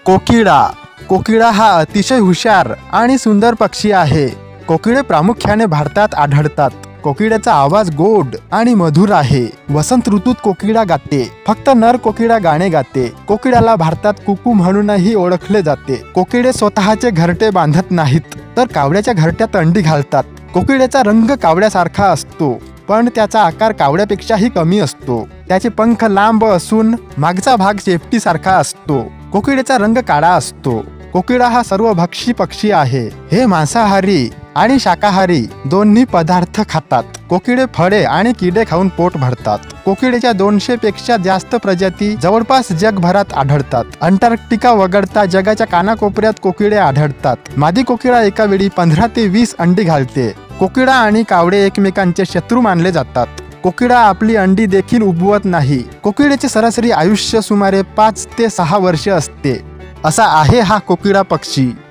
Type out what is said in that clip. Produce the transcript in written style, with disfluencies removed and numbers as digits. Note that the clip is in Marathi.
कोकिळा. कोकिळा हा अतिशय हुशार आणि सुंदर पक्षी आहे. कोकिळे प्रामुख्याने भारतात आढळतात. कोकिळ्याचा आवाज गोड आणि मधुर आहे. वसंत ऋतूत कोकिळा गाते. फक्त नर कोकिळा गाणे गाते. कोकिळ्याला भारतात कुकू म्हणूनही ओळखले जाते. कोकिळे स्वतःचे घरटे बांधत नाहीत, तर कावड्याच्या घरट्यात अंडी घालतात. कोकिळ्याचा रंग कावड्यासारखा असतो, पण त्याचा आकार कावड्यापेक्षाही कमी असतो. त्याचे पंख लांब असून मागचा भाग शेपटीसारखा असतो. कोकिळेचा रंग काळा असतो. कोकिळा हा सर्वभक्षी पक्षी आहे. हे मांसाहारी आणि शाकाहारी दोन्ही पदार्थ खातात. कोकिळे फळे आणि किडे खाऊन पोट भरतात. कोकिळेच्या 200 पेक्षा जास्त प्रजाती जवळपास जगभरात आढळतात. अंटार्क्टिका वगळता जगाच्या कानाकोपऱ्यात कोकिळे आढळतात. मादी कोकिळा एका वेळी 15 ते 20 अंडी घालते. कोकिळा आणि कावडे एकमेकांचे शत्रू मानले जातात. कोकिळा आपली अंडी देखील उबवत नाही. कोकिळेचे सरासरी आयुष्य सुमारे 5 ते 6 वर्ष असते. असा आहे हा कोकिळा पक्षी.